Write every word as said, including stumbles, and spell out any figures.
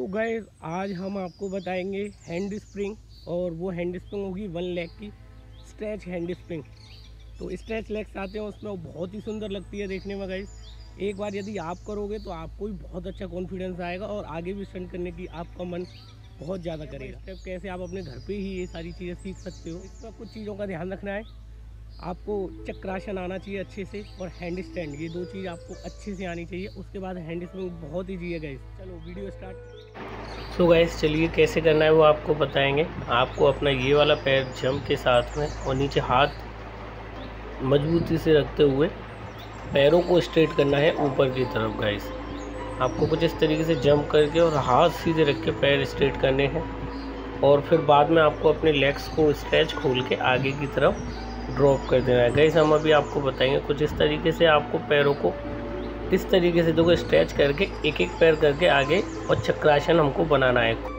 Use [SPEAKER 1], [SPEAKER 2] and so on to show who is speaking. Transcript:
[SPEAKER 1] Guys आज हम आपको बताएंगे हैंड स्प्रिंग, और वो हैंड स्प्रिंग होगी वन लेग की स्ट्रेच हैंड स्प्रिंग। तो स्ट्रेच लेग्स आते हैं उसमें, वो बहुत ही सुंदर लगती है देखने में गाइस। एक बार यदि आप करोगे तो आपको भी बहुत अच्छा कॉन्फिडेंस आएगा और आगे भी स्टंट करने की आपका मन बहुत ज़्यादा करेगा। स्टेप कैसे आप अपने घर पे ही ये सारी चीज़ें सीख सकते हो। इसमें कुछ चीज़ों का ध्यान रखना है। आपको चक्रासन आना चाहिए अच्छे से, और हैंड स्टैंड, ये दो चीज़ आपको अच्छे से आनी चाहिए। उसके बाद हैंड स्प्रिंग बहुत ईजी है गाइस। चलो वीडियो स्टार्ट। सो गाइस चलिए कैसे करना है वो आपको बताएंगे। आपको अपना ये वाला पैर जंप के साथ में और नीचे हाथ मजबूती से रखते हुए पैरों को स्ट्रेट करना है ऊपर की तरफ गाइस। आपको कुछ इस तरीके से जंप करके और हाथ सीधे रख के पैर स्ट्रेट करने हैं, और फिर बाद में आपको अपने लेग्स को स्ट्रेच खोल के आगे की तरफ ड्रॉप कर देना है गाइस। हम अभी आपको बताएंगे कुछ इस तरीके से। आपको पैरों को इस तरीके से देखो स्ट्रेच करके एक एक पैर करके आगे और चक्रासन हमको बनाना है।